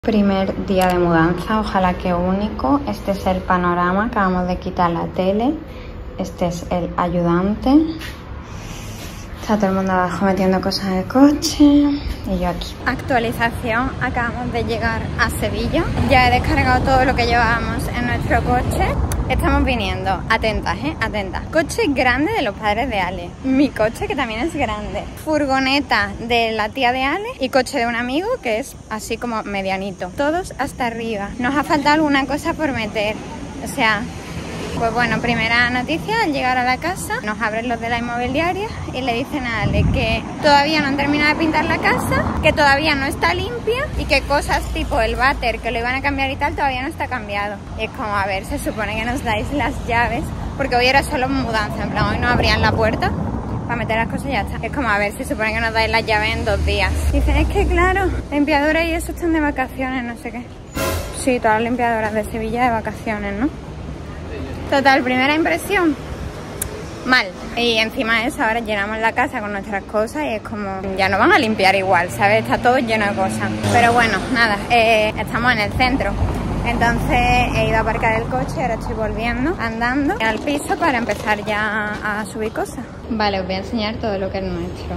Primer día de mudanza, ojalá que único. Este es el panorama, acabamos de quitar la tele. Este es el ayudante. Está todo el mundo abajo metiendo cosas en el coche y yo aquí. Actualización, acabamos de llegar a Sevilla. Ya he descargado todo lo que llevábamos en nuestro coche. Estamos viniendo, atentas, atentas. Coche grande de los padres de Ale. Mi coche, que también es grande. Furgoneta de la tía de Ale y coche de un amigo que es así como medianito. Todos hasta arriba. Nos ha faltado alguna cosa por meter. O sea, pues bueno, primera noticia, al llegar a la casa nos abren los de la inmobiliaria y le dicen a Ale que todavía no han terminado de pintar la casa, que todavía no está limpia y que cosas tipo el váter que lo iban a cambiar y tal todavía no está cambiado. Y es como, a ver, se supone que nos dais las llaves, porque hoy era solo mudanza, en plan hoy no abrían la puerta para meter las cosas y ya está. Es como, a ver, se supone que nos dais las llaves en 2 días. Dicen, es que claro, limpiadoras y eso están de vacaciones, no sé qué. Sí, todas las limpiadoras de Sevilla de vacaciones, ¿no? Total, primera impresión, mal. Y encima de eso ahora llenamos la casa con nuestras cosas y es como, ya no van a limpiar igual, ¿sabes? Está todo lleno de cosas. Pero bueno, nada, estamos en el centro. Entonces he ido a aparcar el coche, ahora estoy volviendo, andando al piso para empezar ya a subir cosas. Vale, os voy a enseñar todo lo que es nuestro.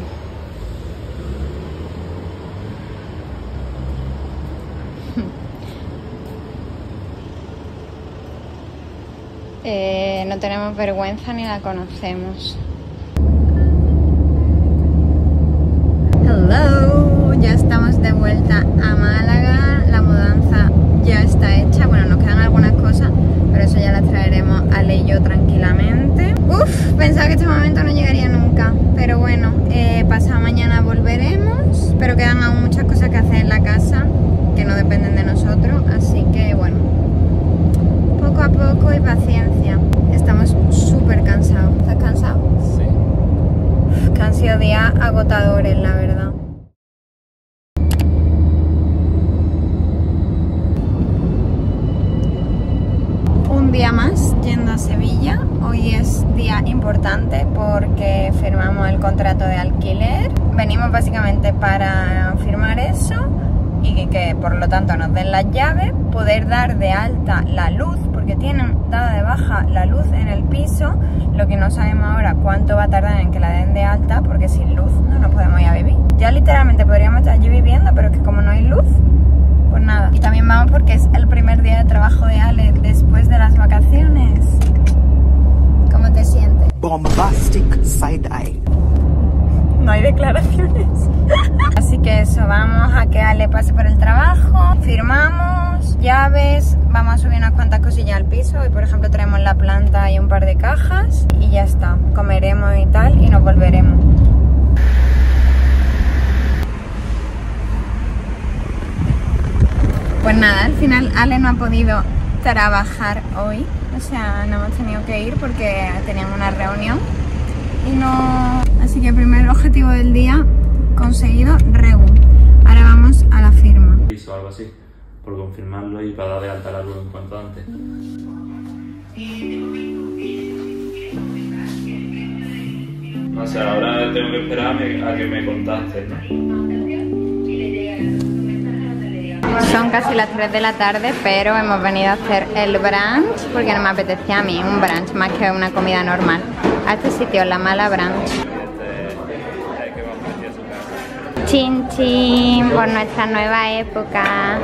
No tenemos vergüenza ni la conocemos. Hello, ya estamos de vuelta a Málaga. La mudanza ya está hecha. Bueno, nos quedan algunas cosas, pero eso ya las traeremos Ale y yo tranquilamente. Pensaba que este momento no llegaría nunca, pero bueno, pasado mañana volveremos. Pero quedan aún muchas cosas que hacer en la casa que no dependen de nosotros, así que bueno, poco a poco y paciencia. Estamos súper cansados. ¿Estás cansado? Sí. Que han sido días agotadores, la verdad. Un día más yendo a Sevilla. Hoy es día importante porque firmamos el contrato de alquiler. Venimos básicamente para firmar eso y que por lo tanto nos den las llaves, poder dar de alta la luz, porque tienen dada de baja la luz en el piso. Lo que no sabemos ahora cuánto va a tardar en que la den de alta, porque sin luz no nos podemos ir a vivir. Ya literalmente podríamos estar allí viviendo, pero es que como no hay luz, pues nada. Y también vamos porque es el primer día de trabajo de Ale después de las vacaciones. ¿Cómo te sientes? Bombastic side eye. No hay declaraciones. Así que eso, vamos a que Ale pase por el trabajo, firmamos, llaves, vamos a subir unas cuantas cosillas al piso. Hoy por ejemplo traemos la planta y un par de cajas y ya está, comeremos y tal y nos volveremos. Pues nada, al final Ale no ha podido trabajar hoy, o sea, no hemos tenido que ir porque tenían una reunión y no... Así que primer objetivo del día conseguido, Regu. Ahora vamos a la firma. O algo así, por confirmarlo y para dar de alta la luz en cuanto antes. O sea, ahora tengo que esperar a que me contacten, ¿no? Son casi las 3 de la tarde, pero hemos venido a hacer el brunch porque no me apetecía a mí un brunch más que una comida normal. A este sitio, La Mala Brunch. Chin chin por nuestra nueva época.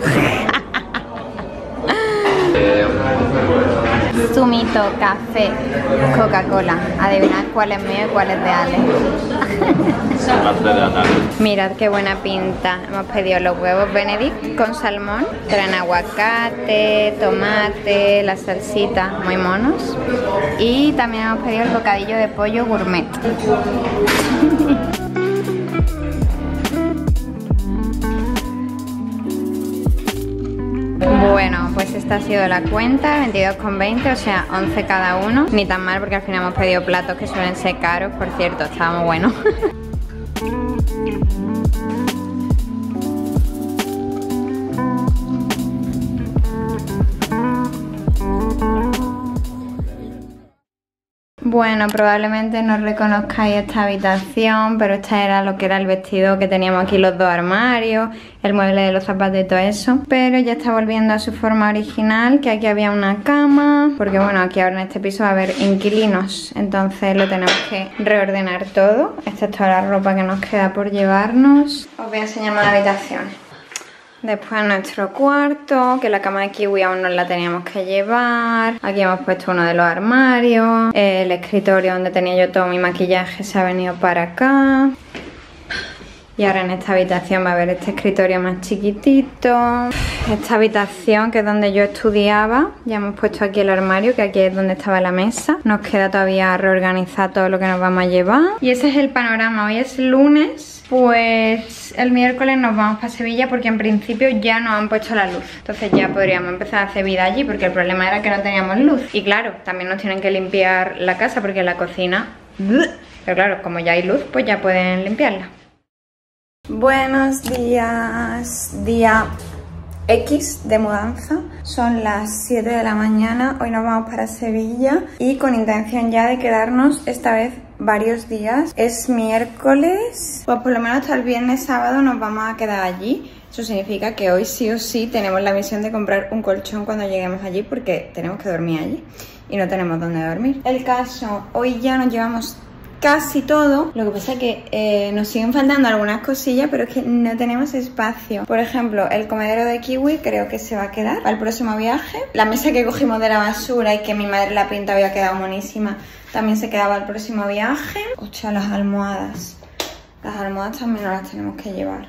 Zumito, café, Coca-Cola. Adivinad cuál es mío y cuál es de Ale. Mirad qué buena pinta. Hemos pedido los huevos Benedict con salmón. Traen aguacate, tomate, la salsita, muy monos. Y también hemos pedido el bocadillo de pollo gourmet. Bueno, pues esta ha sido la cuenta, 22,20, o sea, 11 cada uno. Ni tan mal porque al final hemos pedido platos que suelen ser caros, por cierto, estaba muy bueno. Bueno, probablemente no reconozcáis esta habitación, pero esta era lo que era el vestido que teníamos aquí, los dos armarios, el mueble de los zapatos y todo eso. Pero ya está volviendo a su forma original, que aquí había una cama, porque bueno, aquí ahora en este piso va a haber inquilinos, entonces lo tenemos que reordenar todo. Esta es toda la ropa que nos queda por llevarnos. Os voy a enseñar más habitaciones. Después nuestro cuarto, que la cama de kiwi aún no la teníamos que llevar. Aquí hemos puesto uno de los armarios. El escritorio donde tenía yo todo mi maquillaje se ha venido para acá. Y ahora en esta habitación va a haber este escritorio más chiquitito. Esta habitación que es donde yo estudiaba. Ya hemos puesto aquí el armario, que aquí es donde estaba la mesa. Nos queda todavía reorganizar todo lo que nos vamos a llevar. Y ese es el panorama. Hoy es lunes. Pues el miércoles nos vamos para Sevilla porque en principio ya nos han puesto la luz. Entonces ya podríamos empezar a hacer vida allí porque el problema era que no teníamos luz. Y claro, también nos tienen que limpiar la casa porque la cocina... Pero claro, como ya hay luz, pues ya pueden limpiarla. Buenos días, día X de mudanza. Son las 7 de la mañana, hoy nos vamos para Sevilla y con intención ya de quedarnos esta vez varios días. Es miércoles, pues por lo menos hasta el viernes sábado nos vamos a quedar allí. Eso significa que hoy sí o sí tenemos la misión de comprar un colchón cuando lleguemos allí porque tenemos que dormir allí y no tenemos dónde dormir. El caso, hoy ya nos llevamos casi todo, lo que pasa es que nos siguen faltando algunas cosillas, pero es que no tenemos espacio. Por ejemplo, el comedero de kiwi creo que se va a quedar para el próximo viaje. La mesa que cogimos de la basura y que mi madre la pinta había quedado monísima, también se quedaba al próximo viaje. Hostia, las almohadas. Las almohadas también nos las tenemos que llevar.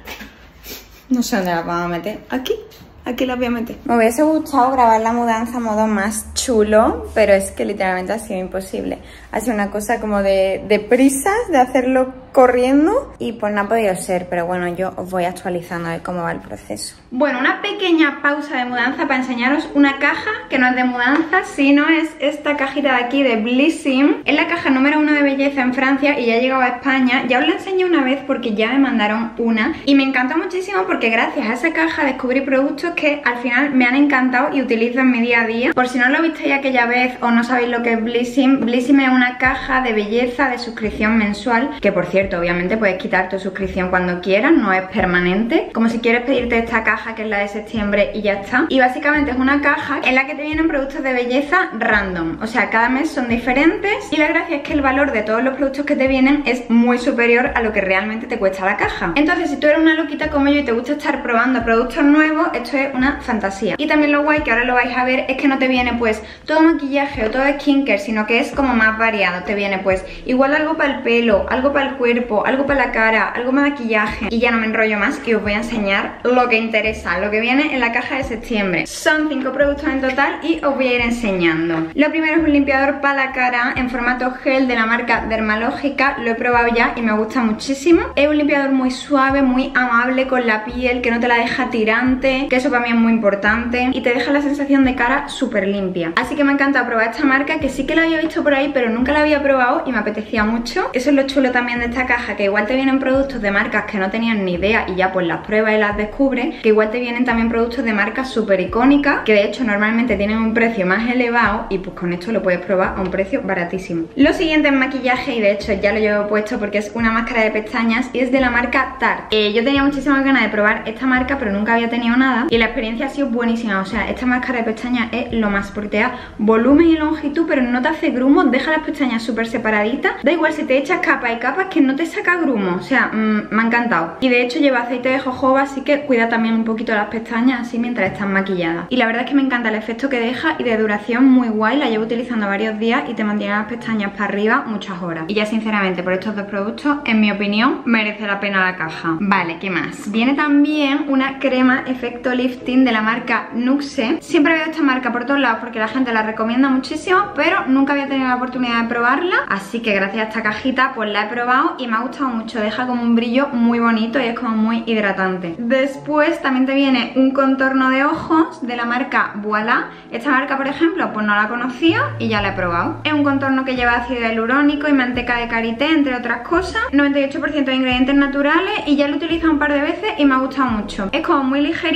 No sé dónde las vamos a meter. Aquí las voy a meter. Me hubiese gustado grabar la mudanza a modo más chulo, pero es que literalmente ha sido imposible. Ha sido una cosa como de prisas, de hacerlo corriendo y pues no ha podido ser, pero bueno, yo os voy actualizando a ver cómo va el proceso. Bueno, una pequeña pausa de mudanza para enseñaros una caja que no es de mudanza, sino es esta cajita de aquí de Blissim. Es la caja número 1 de belleza en Francia y ya ha llegado a España. Ya os la enseñé una vez porque ya me mandaron una y me encantó muchísimo porque gracias a esa caja descubrí productos que al final me han encantado y utilizo en mi día a día. Por si no lo visteis aquella vez o no sabéis lo que es Blissim, Blissim es una caja de belleza de suscripción mensual, que por cierto, obviamente puedes quitar tu suscripción cuando quieras, no es permanente, como si quieres pedirte esta caja que es la de septiembre y ya está. Y básicamente es una caja en la que te vienen productos de belleza random, o sea, cada mes son diferentes y la gracia es que el valor de todos los productos que te vienen es muy superior a lo que realmente te cuesta la caja. Entonces, si tú eres una loquita como yo y te gusta estar probando productos nuevos, esto es una fantasía. Y también lo guay, que ahora lo vais a ver, es que no te viene pues todo maquillaje o todo skincare, sino que es como más variado. Te viene pues igual algo para el pelo, algo para el cuerpo, algo para la cara, algo para maquillaje. Y ya no me enrollo más y os voy a enseñar lo que interesa, lo que viene en la caja de septiembre. Son 5 productos en total y os voy a ir enseñando. Lo primero es un limpiador para la cara en formato gel de la marca Dermalógica. Lo he probado ya y me gusta muchísimo. Es un limpiador muy suave, muy amable con la piel, que no te la deja tirante, que eso para mí es muy importante y te deja la sensación de cara súper limpia. Así que me encanta probar esta marca, que sí que la había visto por ahí pero nunca la había probado y me apetecía mucho. Eso es lo chulo también de esta caja, que igual te vienen productos de marcas que no tenían ni idea y ya pues las pruebas y las descubres, que igual te vienen también productos de marcas súper icónicas, que de hecho normalmente tienen un precio más elevado y pues con esto lo puedes probar a un precio baratísimo. Lo siguiente es maquillaje y de hecho ya lo llevo puesto porque es una máscara de pestañas y es de la marca Tarte. Yo tenía muchísimas ganas de probar esta marca pero nunca había tenido nada y la experiencia ha sido buenísima. O sea, esta máscara de pestañas es lo más porque te da volumen y longitud pero no te hace grumo, deja las pestañas súper separaditas. Da igual si te echas capas y capas que no te saca grumo. O sea, me ha encantado. Y de hecho lleva aceite de jojoba, así que cuida también un poquito las pestañas así mientras están maquilladas. Y la verdad es que me encanta el efecto que deja y de duración muy guay. La llevo utilizando varios días y te mantiene las pestañas para arriba muchas horas. Y ya sinceramente por estos dos productos, en mi opinión, merece la pena la caja. Vale, ¿qué más? Viene también una crema efecto lifting de la marca Nuxe. Siempre veo esta marca por todos lados porque la gente la recomienda muchísimo, pero nunca había tenido la oportunidad de probarla. Así que gracias a esta cajita pues la he probado y me ha gustado mucho. Deja como un brillo muy bonito y es como muy hidratante. Después también te viene un contorno de ojos de la marca Voila. Esta marca, por ejemplo, pues no la conocía y ya la he probado. Es un contorno que lleva ácido hialurónico y manteca de karité, entre otras cosas. 98% de ingredientes naturales y ya lo he utilizado un par de veces y me ha gustado mucho. Es como muy ligerito pero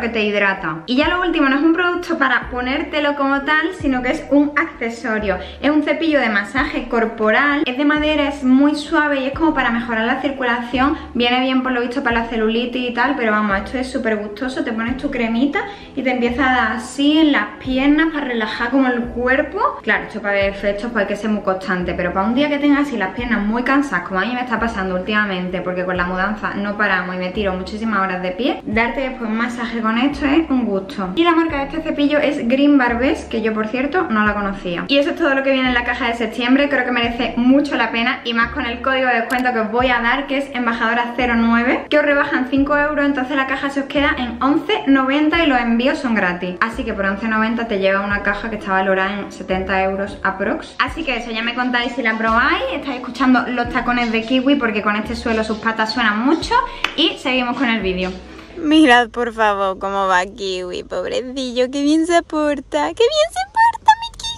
que te hidrata. Y ya lo último, no es un producto para ponértelo como tal, sino que es un accesorio. Es un cepillo de masaje corporal, es de madera, es muy suave y es como para mejorar la circulación. Viene bien por lo visto para la celulitis y tal, pero vamos, esto es súper gustoso. Te pones tu cremita y te empieza a dar así en las piernas para relajar como el cuerpo. Claro, esto para ver efectos pues hay que ser muy constante, pero para un día que tengas así las piernas muy cansadas, como a mí me está pasando últimamente, porque con la mudanza no paramos y me tiro muchísimas horas de pie, darte después un masaje con esto es un gusto. Y la marca de este cepillo es Green Barbes, que yo por cierto no la conocía. Y eso es todo lo que viene en la caja de septiembre. Creo que merece mucho la pena, y más con el código de descuento que os voy a dar, que es embajadora09, que os rebajan 5 euros. Entonces la caja se os queda en 11,90 y los envíos son gratis. Así que por 11,90 te lleva una caja que está valorada en 70 euros aprox. Así que eso, ya me contáis si la probáis. Estáis escuchando los tacones de Kiwi, porque con este suelo sus patas suenan mucho. Y seguimos con el vídeo. Mirad por favor cómo va Kiwi, pobrecillo, qué bien se porta, qué bien se porta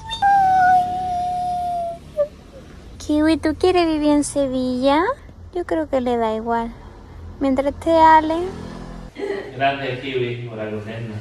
mi Kiwi. Kiwi, ¿tú quieres vivir en Sevilla? Yo creo que le da igual. Mientras esté Ale. Gracias, Kiwi, por acogernos.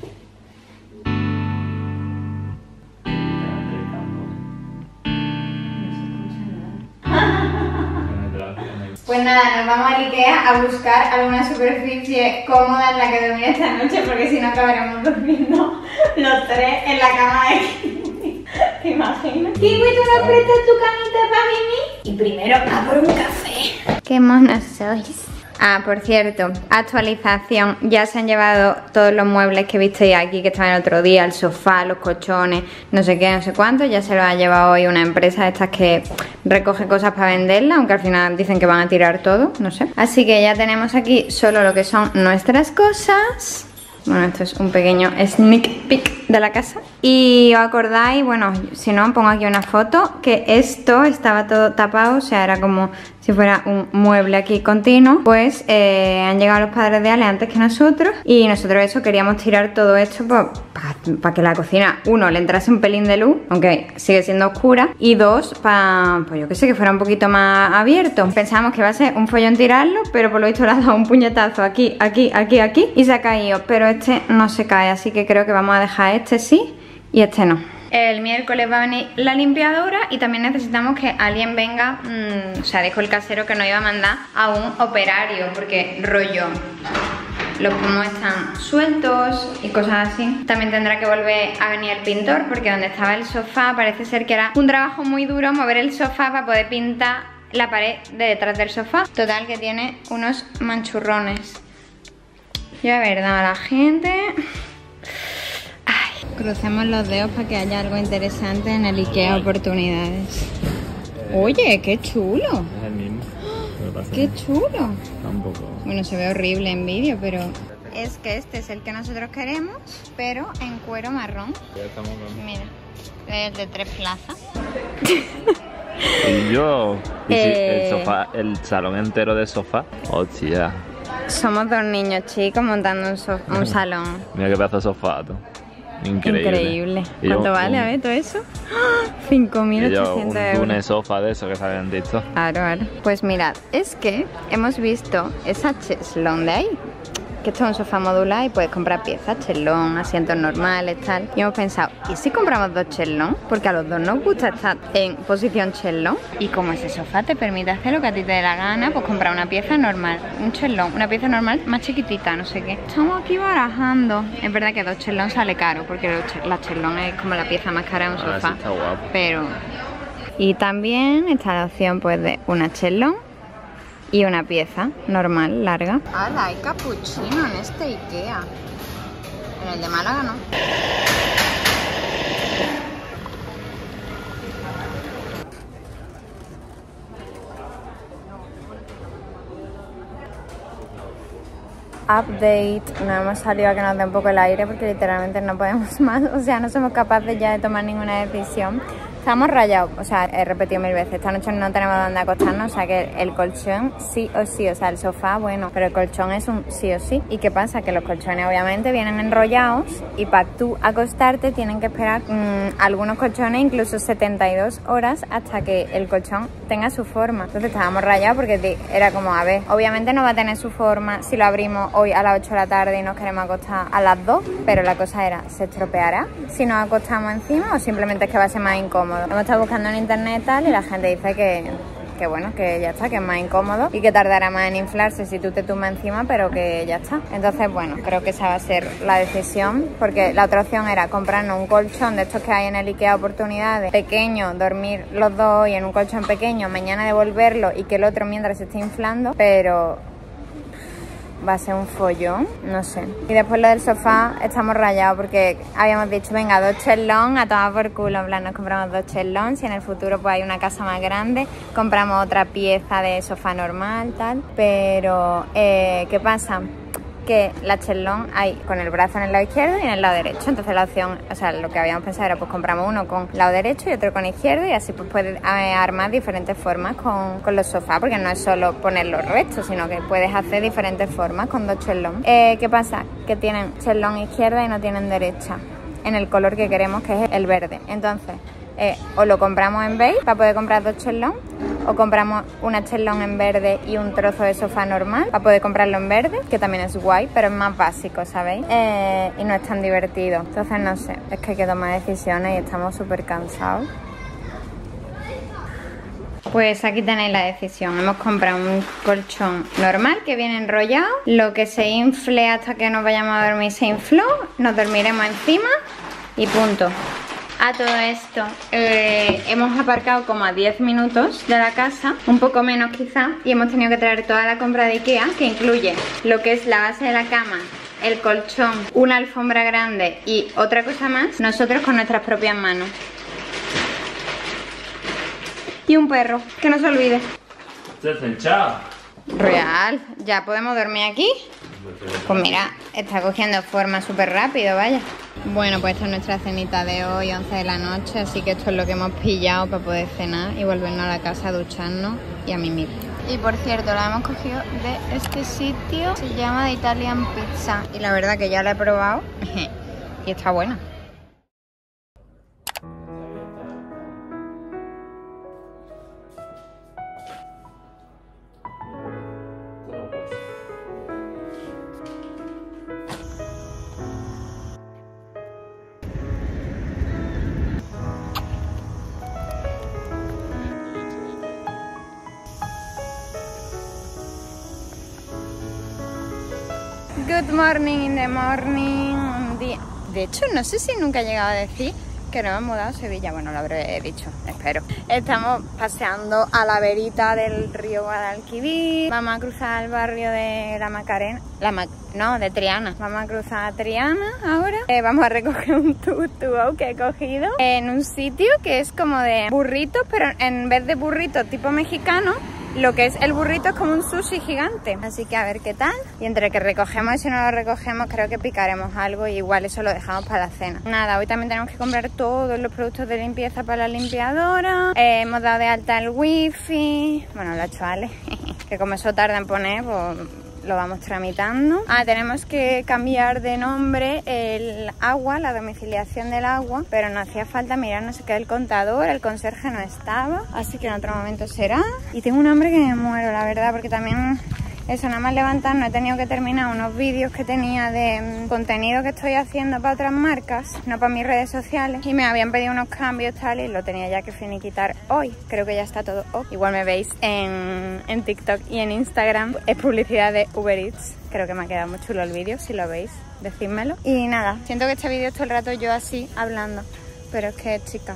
Pues nada, nos vamos al Ikea a buscar alguna superficie cómoda en la que dormir esta noche, porque si no acabaremos durmiendo los tres en la cama de Kiwi. ¿Te imaginas? Kiwi, ¿tú nos prestas tu camita para mí? Y primero a por un café. ¡Qué monos sois! Ah, por cierto, actualización. Ya se han llevado todos los muebles que visteis aquí, que estaban el otro día, el sofá, los colchones, no sé qué, no sé cuánto. Ya se los ha llevado hoy una empresa de estas que recoge cosas para venderlas, aunque al final dicen que van a tirar todo, no sé. Así que ya tenemos aquí solo lo que son nuestras cosas. Bueno, esto es un pequeño sneak peek de la casa. Y os acordáis, bueno, si no, pongo aquí una foto, que esto estaba todo tapado, o sea, era como si fuera un mueble aquí continuo. Pues han llegado los padres de Ale antes que nosotros, y nosotros eso, queríamos tirar todo esto para que la cocina, uno, le entrase un pelín de luz, aunque sigue siendo oscura, y dos, para, pues yo qué sé, que fuera un poquito más abierto. Pensábamos que iba a ser un follón tirarlo, pero por lo visto le ha dado un puñetazo aquí, aquí, aquí, aquí, y se ha caído, pero este no se cae, así que creo que vamos a dejar este sí y este no. El miércoles va a venir la limpiadora y también necesitamos que alguien venga, o sea, dijo el casero que nos iba a mandar a un operario, porque rollo, los pomos están sueltos y cosas así. También tendrá que volver a venir el pintor, porque donde estaba el sofá parece ser que era un trabajo muy duro mover el sofá para poder pintar la pared de detrás del sofá. Total, que tiene unos manchurrones. Yo de verdad, la gente... Ay, crucemos los dedos para que haya algo interesante en el Ikea Oportunidades. Oye, qué chulo. Es el mismo. Qué chulo. Tampoco. Bueno, se ve horrible en vídeo, pero... Es que este es el que nosotros queremos, pero en cuero marrón. Ya estamos con... Mira, es de 3 plazas. Y yo... ¿Y si el sofá, el salón entero de sofá? Hostia. Somos dos niños chicos montando un salón. Mira qué pedazo de sofá, tú. Increíble. Increíble. ¿Cuánto vale? A ver, todo eso. 5.800 euros. Un sofá de eso que salen en TikTok. Claro, claro. Pues mirad, es que hemos visto esa cheslón de ahí, que esto es un sofá modular y puedes comprar piezas, cheslón, asientos normales, tal. Y hemos pensado, ¿y si compramos 2 cheslón? Porque a los dos nos gusta estar en posición cheslón. Y como ese sofá te permite hacer lo que a ti te dé la gana, pues comprar una pieza normal, un cheslón, una pieza normal más chiquitita, no sé qué. Estamos aquí barajando. Es verdad que 2 cheslón sale caro, porque la cheslón es como la pieza más cara de un sofá. Sí, está guapo. Pero... Y también está la opción pues de una cheslón y una pieza normal, larga. ¡Hala! Hay capuchino en este Ikea. En el de Málaga no. Update. No hemos salido a que nos dé un poco el aire porque literalmente no podemos más. O sea, no somos capaces ya de tomar ninguna decisión. Estamos rayados, o sea, he repetido 1000 veces, esta noche no tenemos dónde acostarnos, o sea que el colchón sí o sí, o sea, el sofá, bueno, pero el colchón es un sí o sí. ¿Y qué pasa? Que los colchones obviamente vienen enrollados y para tú acostarte tienen que esperar algunos colchones incluso 72 horas hasta que el colchón tenga su forma. Entonces estábamos rayados porque era como, a ver, obviamente no va a tener su forma si lo abrimos hoy a las 8 de la tarde y nos queremos acostar a las 2, pero la cosa era, ¿se estropeará si nos acostamos encima o simplemente es que va a ser más incómodo? Hemos estado buscando en internet tal y la gente dice que bueno, que ya está, que es más incómodo y que tardará más en inflarse si tú te tumbas encima, pero que ya está. Entonces, bueno, creo que esa va a ser la decisión, porque la otra opción era comprarnos un colchón de estos que hay en el IKEA Oportunidades, pequeño, dormir los dos hoy en un colchón pequeño, mañana devolverlo y que el otro mientras se esté inflando, pero va a ser un follón, no sé. Y después lo del sofá, estamos rayados porque habíamos dicho, venga, 2 chelón, a tomar por culo, en plan, nos compramos 2 chelón, si en el futuro pues hay una casa más grande, compramos otra pieza de sofá normal, tal. Pero, ¿qué pasa? Que la chelón hay con el brazo en el lado izquierdo y en el lado derecho, entonces la opción, o sea, lo que habíamos pensado era pues compramos uno con lado derecho y otro con izquierdo y así pues puedes armar diferentes formas con los sofás, porque no es solo ponerlos rectos, sino que puedes hacer diferentes formas con 2 chelón. ¿Qué pasa? Que tienen chelón izquierda y no tienen derecha en el color que queremos, que es el verde. Entonces o lo compramos en beige para poder comprar 2 chelón, o compramos una chelón en verde y un trozo de sofá normal para poder comprarlo en verde, que también es guay, pero es más básico, ¿sabéis? Y no es tan divertido. Entonces no sé, es que hay que tomar decisiones y estamos súper cansados. Pues aquí tenéis la decisión. Hemos comprado un colchón normal que viene enrollado. Lo que se infle hasta que nos vayamos a dormir se infló. Nos dormiremos encima y punto. A todo esto, hemos aparcado como a 10 minutos de la casa, un poco menos quizá, y hemos tenido que traer toda la compra de IKEA, que incluye lo que es la base de la cama, el colchón, una alfombra grande y otra cosa más, nosotros con nuestras propias manos. Y un perro, que no se olvide. Descenchado. Real, ¿ya podemos dormir aquí? Pues mira, está cogiendo forma súper rápido, vaya. Bueno, pues esta es nuestra cenita de hoy, 11 de la noche, así que esto es lo que hemos pillado para poder cenar y volvernos a la casa a ducharnos y a mimir. Y por cierto, la hemos cogido de este sitio, se llama The Italian Pizza. Y la verdad que ya la he probado y está buena. Good morning in the morning. De hecho, no sé si nunca he llegado a decir que nos hemos mudado a Sevilla. Bueno, lo habré dicho, espero. Estamos paseando a la verita del río Guadalquivir. Vamos a cruzar el barrio de la Macarena. De Triana. Vamos a cruzar a Triana ahora. Vamos a recoger un tuk-tuk que he cogido en un sitio que es como de burritos, pero en vez de burritos tipo mexicano, lo que es el burrito es como un sushi gigante. Así que a ver qué tal. Y entre que recogemos y si no lo recogemos, creo que picaremos algo y igual eso lo dejamos para la cena. Nada, hoy también tenemos que comprar todos los productos de limpieza para la limpiadora. Hemos dado de alta el wifi. Bueno, lo ha hecho Ale, que como eso tarda en poner, pues lo vamos tramitando. Tenemos que cambiar de nombre el agua, la domiciliación del agua, pero no hacía falta mirar, no sé qué, el contador, el conserje no estaba, así que en otro momento será. Y tengo un hambre que me muero, la verdad, porque también eso, nada más levantar, no he tenido que terminar unos vídeos que tenía de contenido que estoy haciendo para otras marcas, no para mis redes sociales, y me habían pedido unos cambios tal y lo tenía ya que finiquitar hoy. Creo que ya está todo ok. Igual me veis en TikTok y en Instagram, es publicidad de Uber Eats. Creo que me ha quedado muy chulo el vídeo, si lo veis, decídmelo. Y nada, siento que este vídeo es todo el rato yo así hablando, pero es que, chica.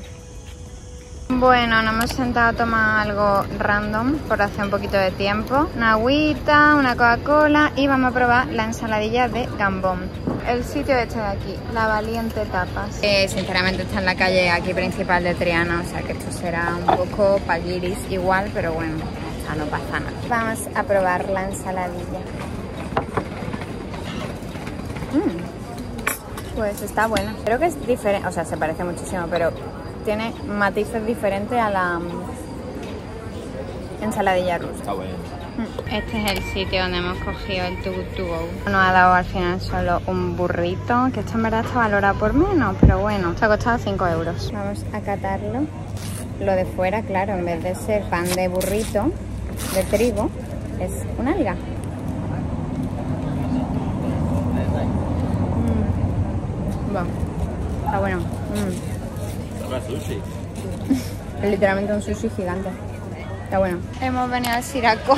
Bueno, nos hemos sentado a tomar algo random por hace un poquito de tiempo. Una agüita, una Coca-Cola y vamos a probar la ensaladilla de gambón. El sitio este de aquí, La Valiente Tapas. Sinceramente está en la calle aquí principal de Triana, o sea que esto será un poco paguiris igual, pero bueno, no pasa nada. Vamos a probar la ensaladilla. Pues está buena. Creo que es diferente, o sea, se parece muchísimo, pero tiene matices diferentes a la ensaladilla rusa. Está bueno. Este es el sitio donde hemos cogido el Too Good To Go. Nos ha dado al final solo un burrito, que esto en verdad está valorado por menos, pero bueno, esto ha costado 5 euros. Vamos a catarlo. Lo de fuera, claro, en vez de ser pan de burrito de trigo, es una alga. Bueno, está bueno. Sushi. Es literalmente un sushi gigante. Está bueno. Hemos venido al Siraco.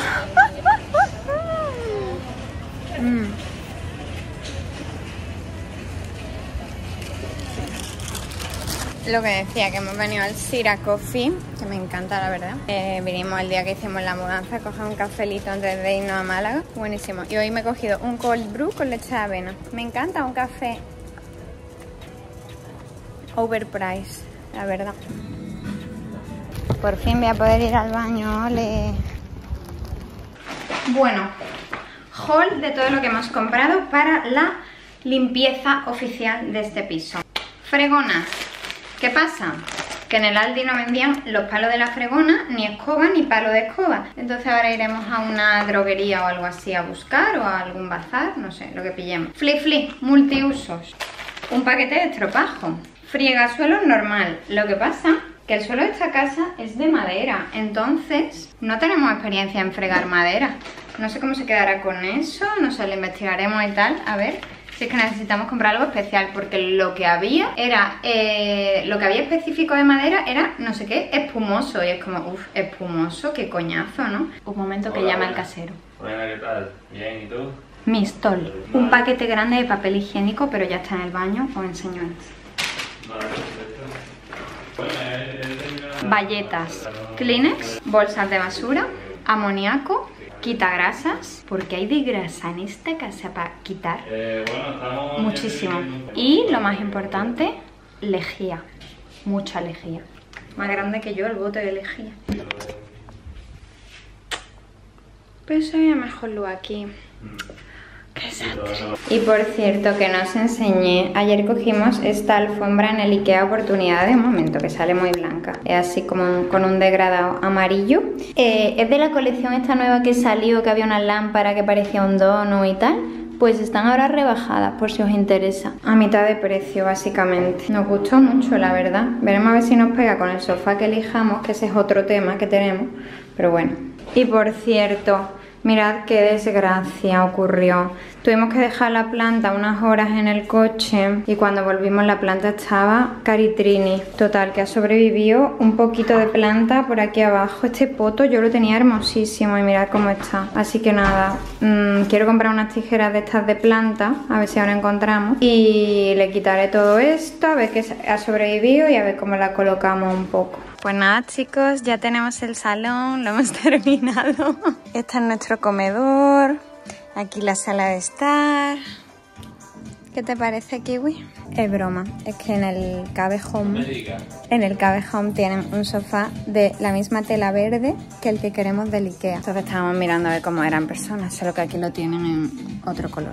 Lo que decía, que hemos venido al Sira Coffee, que me encanta la verdad. Vinimos el día que hicimos la mudanza a coger un cafelito antes de irnos a Málaga. Buenísimo. Y hoy me he cogido un cold brew con leche de avena. Me encanta un café overpriced, la verdad. Por fin voy a poder ir al baño, ole. Bueno, haul de todo lo que hemos comprado para la limpieza oficial de este piso. Fregonas. ¿Qué pasa? Que en el Aldi no vendían los palos de la fregona, ni escoba, ni palo de escoba. Entonces ahora iremos a una droguería o algo así a buscar, o a algún bazar, no sé, lo que pillemos. Flip, multiusos. Un paquete de estropajo. Friegasuelos normal. Lo que pasa que el suelo de esta casa es de madera, entonces no tenemos experiencia en fregar madera. No sé cómo se quedará con eso, no sé, lo investigaremos y tal, a ver si es que necesitamos comprar algo especial, porque lo que había era, lo que había específico de madera era no sé qué, espumoso, y es como, uff, espumoso, qué coñazo, ¿no? Un momento que llama el casero. Buena, ¿qué tal? Bien, ¿y tú? Mistol, un paquete grande de papel higiénico, pero ya está en el baño, os enseño esto. Bayetas, Kleenex, bolsas de basura, amoníaco, quitagrasas, porque hay de grasa en esta casa para quitar muchísimo. Y lo más importante, lejía, mucha lejía, más grande que yo el bote de lejía. Pero se veía mejor luz aquí. ¡Qué desastre! Y por cierto, que no os enseñé, ayer cogimos esta alfombra en el Ikea Oportunidad de momento, que sale muy blanca. Es así como con un degradado amarillo. Es de la colección esta nueva que salió, que había una lámpara que parecía un donut y tal. Pues están ahora rebajadas, por si os interesa. A mitad de precio, básicamente. Nos gustó mucho, la verdad. Veremos a ver si nos pega con el sofá que elijamos, que ese es otro tema que tenemos. Pero bueno. Y por cierto, mirad qué desgracia ocurrió. Tuvimos que dejar la planta unas horas en el coche y cuando volvimos la planta estaba caritrini. Total, que ha sobrevivido un poquito de planta por aquí abajo. Este poto yo lo tenía hermosísimo y mirad cómo está. Así que nada, quiero comprar unas tijeras de estas de planta, a ver si ahora encontramos. Y le quitaré todo esto, a ver qué ha sobrevivido y a ver cómo la colocamos un poco. Pues nada, chicos, ya tenemos el salón, lo hemos terminado. Este es nuestro comedor, aquí la sala de estar. ¿Qué te parece, Kiwi? Es broma, es que en el Cave Home tienen un sofá de la misma tela verde que el que queremos del Ikea. Entonces estábamos mirando a ver cómo eran personas, solo que aquí lo tienen en otro color.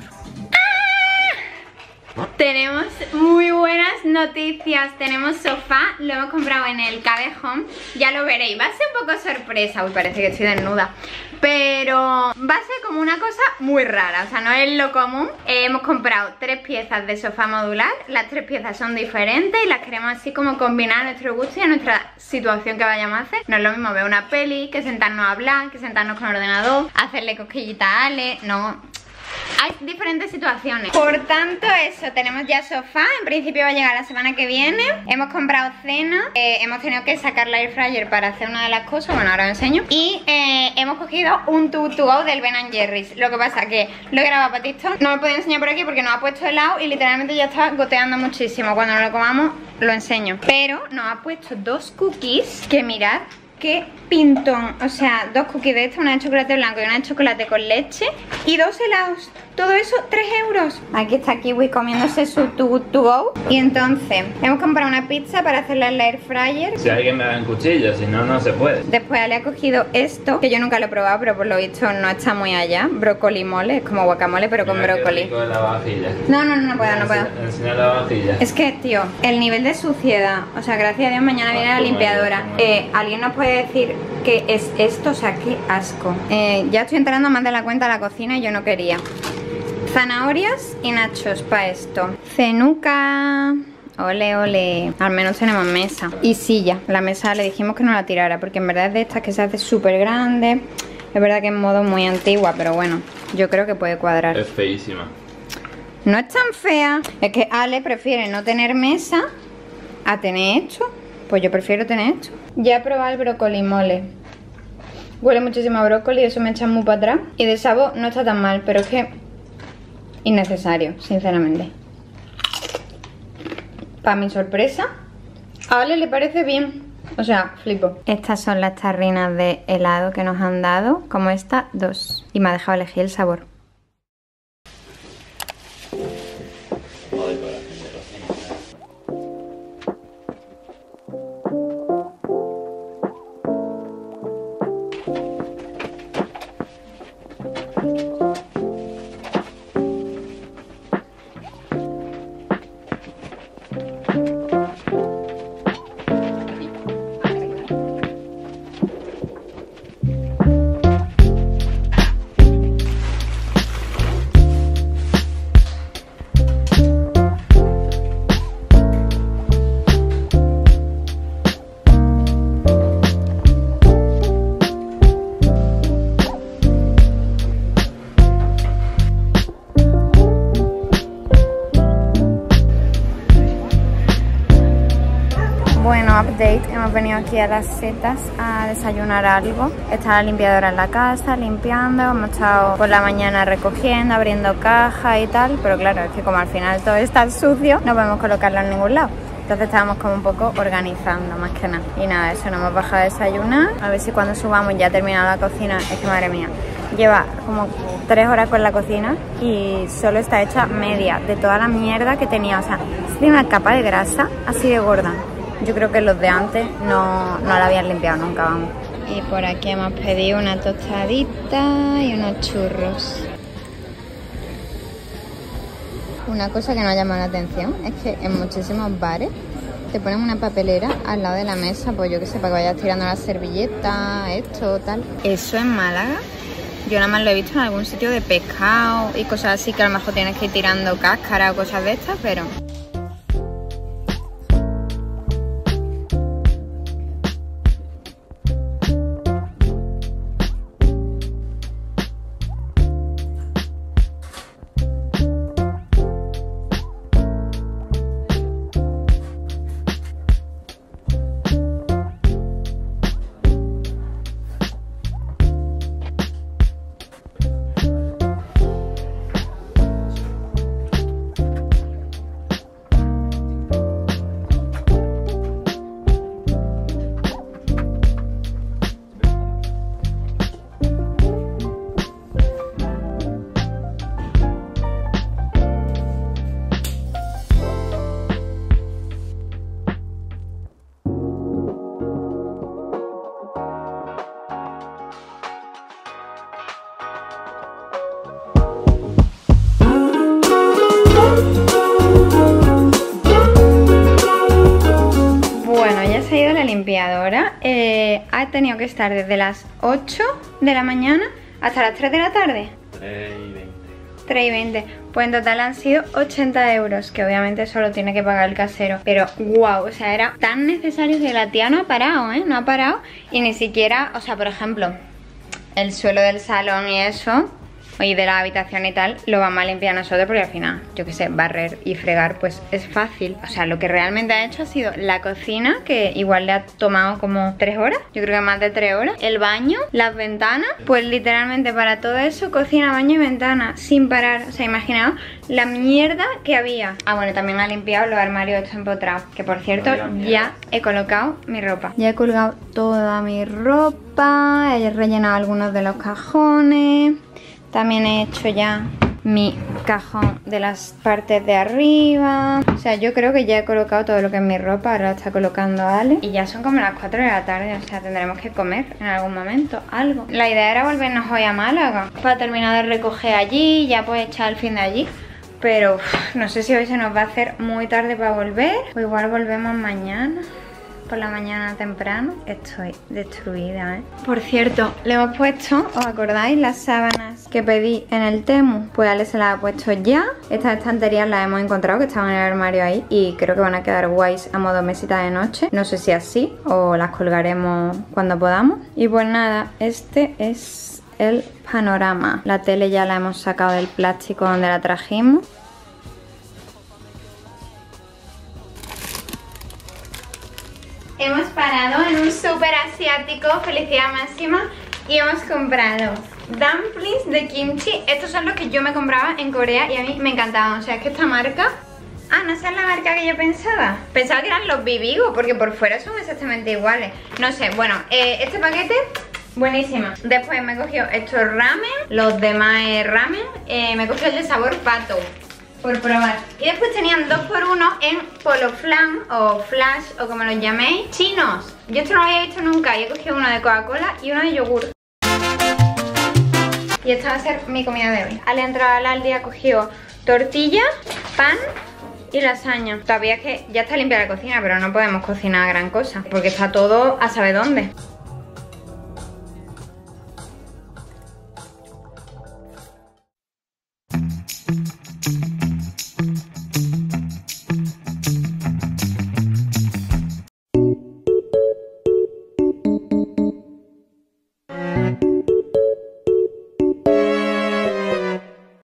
Tenemos muy buenas noticias, tenemos sofá, lo hemos comprado en el Cave Home, ya lo veréis, va a ser un poco sorpresa, uy, parece que estoy desnuda, pero va a ser como una cosa muy rara, o sea, no es lo común. Hemos comprado 3 piezas de sofá modular, las 3 piezas son diferentes y las queremos así como combinar a nuestro gusto y a nuestra situación que vayamos a hacer. No es lo mismo ver una peli, que sentarnos a hablar, que sentarnos con el ordenador, hacerle cosquillitas a Ale, no... Hay diferentes situaciones. Por tanto, eso, tenemos ya sofá. En principio va a llegar la semana que viene. Hemos comprado cena. Hemos tenido que sacar la air fryer para hacer una de las cosas. Bueno, ahora os enseño. Y hemos cogido un Too Good To Go del Ben & Jerry's. Lo que pasa que lo he grabado para TikTok. No me podía enseñar por aquí porque nos ha puesto helado y literalmente ya está goteando muchísimo. Cuando nos lo comamos lo enseño. Pero nos ha puesto 2 cookies que mirad qué pintón. O sea, 2 cookies de esta, una de chocolate blanco y una de chocolate con leche. Y 2 helados. Todo eso, 3 euros. Aquí está Kiwi comiéndose su to go. Y entonces, hemos comprado una pizza para hacerla en la air fryer. Si alguien me da un cuchillo, si no, no se puede. Después le ha cogido esto, que yo nunca lo he probado, pero por lo visto no está muy allá. Brócoli mole, es como guacamole, pero con Mira qué brócoli. rico la vajilla. No puedo. Enseña la vajilla. Es que, tío, el nivel de suciedad. O sea, gracias a Dios mañana viene la limpiadora. ¿Alguien nos puede decir qué es esto? O sea, qué asco. Ya estoy entrando más de la cuenta a la cocina y yo no quería. Zanahorias y nachos para esto. Cenuca. Ole, ole. Al menos tenemos mesa. Y silla. La mesa le dijimos que no la tirara, porque en verdad es de estas que se hace súper grande. Es verdad que es modo muy antigua, pero bueno, yo creo que puede cuadrar. Es feísima. No es tan fea. Es que Ale prefiere no tener mesa a tener esto. Pues yo prefiero tener esto. Ya he probado el brócoli mole. Huele muchísimo a brócoli, eso me echa muy para atrás. Y de sabor no está tan mal, pero es que innecesario, sinceramente. Para mi sorpresa, a Ale le parece bien. O sea, flipo. Estas son las tarrinas de helado que nos han dado. Como esta, 2. Y me ha dejado elegir el sabor. Bueno, update, hemos venido aquí a las setas a desayunar algo. Está la limpiadora en la casa, limpiando, hemos estado por la mañana recogiendo, abriendo cajas y tal, pero claro, es que como al final todo está sucio, no podemos colocarlo en ningún lado. Entonces estábamos como un poco organizando más que nada. Y nada, eso, nos hemos bajado a desayunar, a ver si cuando subamos ya ha terminado la cocina. Es que madre mía, lleva como 3 horas con la cocina y solo está hecha media de toda la mierda que tenía. O sea, tiene una capa de grasa así de gorda. Yo creo que los de antes no la habían limpiado nunca, vamos. Y por aquí hemos pedido una tostadita y unos churros. Una cosa que nos ha llamado la atención es que en muchísimos bares te ponen una papelera al lado de la mesa, pues yo que sé, para que vayas tirando la servilleta, esto, tal. Eso en Málaga, yo nada más lo he visto en algún sitio de pescado y cosas así, que a lo mejor tienes que ir tirando cáscara o cosas de estas, pero... Limpiadora ha tenido que estar desde las 8 de la mañana hasta las 3 de la tarde. 3,20. Pues en total han sido 80 euros, que obviamente solo tiene que pagar el casero. Pero wow, o sea, era tan necesario que la tía no ha parado, no ha parado. Y ni siquiera, o sea, por ejemplo, el suelo del salón y eso, Y de la habitación y tal lo vamos a limpiar nosotros porque al final, yo qué sé, barrer y fregar pues es fácil. O sea, lo que realmente ha hecho ha sido la cocina, que igual le ha tomado como 3 horas, yo creo que más de 3 horas. El baño, las ventanas, pues literalmente para todo eso, cocina, baño y ventana, sin parar. O sea, imaginaos la mierda que había. Ah, bueno, también ha limpiado los armarios estos empotrados, que por cierto ya he colocado mi ropa. Ya he colgado toda mi ropa, he rellenado algunos de los cajones. También he hecho ya mi cajón de las partes de arriba. O sea, yo creo que ya he colocado todo lo que es mi ropa. Ahora la está colocando Ale. Y ya son como las 4 de la tarde. O sea, tendremos que comer en algún momento algo. La idea era volvernos hoy a Málaga para terminar de recoger allí, ya pues echar el fin de allí. Pero no sé si hoy se nos va a hacer muy tarde para volver, o igual volvemos mañana por la mañana temprano. Estoy destruida, ¿eh? Por cierto, le hemos puesto, ¿os acordáis? Las sábanas que pedí en el Temu. Pues Ale se las ha puesto ya. Estas estanterías las hemos encontrado, que estaban en el armario ahí, y creo que van a quedar guays a modo mesita de noche. No sé si así o las colgaremos cuando podamos. Y pues nada, este es el panorama. La tele ya la hemos sacado del plástico donde la trajimos. Hemos parado en un súper asiático, felicidad máxima, y hemos comprado dumplings de kimchi. Estos son los que yo me compraba en Corea y a mí me encantaban. O sea, es que esta marca... Ah, no, esa es la marca que yo pensaba. Pensaba que eran los Bibigo, porque por fuera son exactamente iguales. No sé, bueno, este paquete... buenísima. Después me cogió estos ramen, los demás ramen. Me cogió el de sabor pato, por probar. Y después tenían 2x1 en Polo Flan o Flash o como los llaméis, chinos. Yo esto no lo había visto nunca. Y he cogido uno de Coca-Cola y uno de yogur. Y esta va a ser mi comida de hoy. Al entrar al día cogió tortilla, pan y lasaña. Todavía es que ya está limpia la cocina, pero no podemos cocinar gran cosa porque está todo a saber dónde.